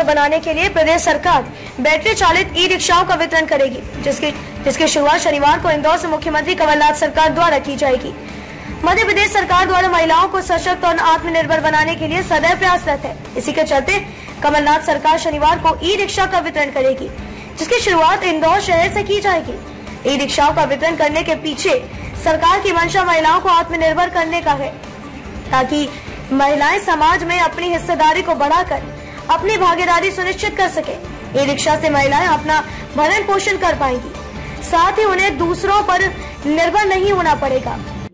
बनाने के लिए प्रदेश सरकार बैटरी चालित ई रिक्शाओं का वितरण करेगी, जिसकी शुरुआत शनिवार को इंदौर से मुख्यमंत्री कमलनाथ सरकार द्वारा की जाएगी। मध्य प्रदेश सरकार द्वारा महिलाओं को सशक्त और आत्मनिर्भर बनाने के लिए सदैव प्रयासरत है। इसी के चलते कमलनाथ सरकार शनिवार को ई रिक्शा का वितरण करेगी, जिसकी शुरुआत इंदौर शहर से की जाएगी। ई रिक्शाओं का वितरण करने के पीछे सरकार की मंशा महिलाओं को आत्मनिर्भर करने का है, ताकि महिलाएं समाज में अपनी हिस्सेदारी को बढ़ाकर अपनी भागीदारी सुनिश्चित कर सके। ई रिक्शा से महिलाएं अपना भरण पोषण कर पाएंगी, साथ ही उन्हें दूसरों पर निर्भर नहीं होना पड़ेगा।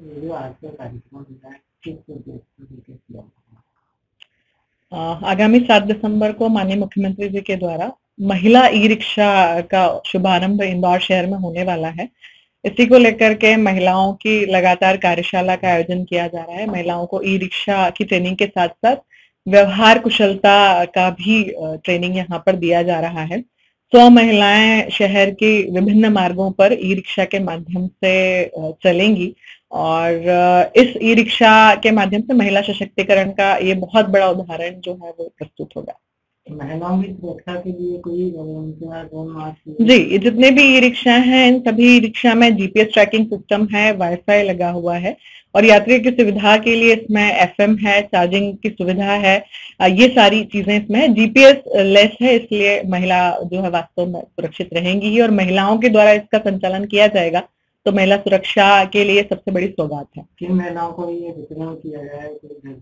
आगामी 7 दिसंबर को माननीय मुख्यमंत्री जी के द्वारा महिला ई रिक्शा का शुभारंभ इंदौर शहर में होने वाला है। इसी को लेकर के महिलाओं की लगातार कार्यशाला का आयोजन किया जा रहा है। महिलाओं को ई रिक्शा की ट्रेनिंग के साथ साथ व्यवहार कुशलता का भी ट्रेनिंग यहाँ पर दिया जा रहा है। 100 महिलाएं शहर की विभिन्न मार्गों पर ई रिक्शा के माध्यम से चलेंगी और इस ई रिक्शा के माध्यम से महिला सशक्तिकरण का ये बहुत बड़ा उदाहरण जो है वो प्रस्तुत होगा। महिलाओं की सुरक्षा के लिए कोई जी, ये जितने भी ई रिक्शा हैं इन सभी ई रिक्शा में जीपीएस ट्रैकिंग सिस्टम है, वाईफाई लगा हुआ है और यात्रियों की सुविधा के लिए इसमें एफएम है, चार्जिंग की सुविधा है। ये सारी चीजें इसमें है। जीपीएस लेस है, इसलिए महिला जो है वास्तव में सुरक्षित रहेंगी ही और महिलाओं के द्वारा इसका संचालन किया जाएगा तो महिला सुरक्षा के लिए सबसे बड़ी सौगात है। किन महिलाओं को ये वितरण किया गया है?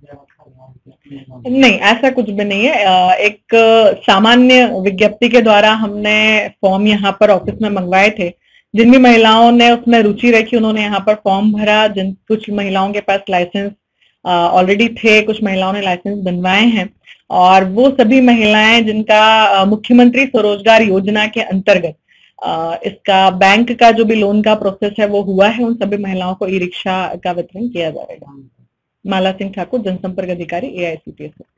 नहीं, ऐसा कुछ भी नहीं है। एक सामान्य विज्ञप्ति के द्वारा हमने फॉर्म यहाँ पर ऑफिस में मंगवाए थे। जिन भी महिलाओं ने उसमें रुचि रखी उन्होंने यहाँ पर फॉर्म भरा। कुछ महिलाओं के पास लाइसेंस ऑलरेडी थे, कुछ महिलाओं ने लाइसेंस बनवाए हैं और वो सभी महिलाएं जिनका मुख्यमंत्री स्वरोजगार योजना के अंतर्गत इसका बैंक का जो भी लोन का प्रोसेस है वो हुआ है, उन सभी महिलाओं को ई रिक्शा का वितरण किया जाएगा। माला सिंह ठाकुर, जनसंपर्क अधिकारी, AICTS।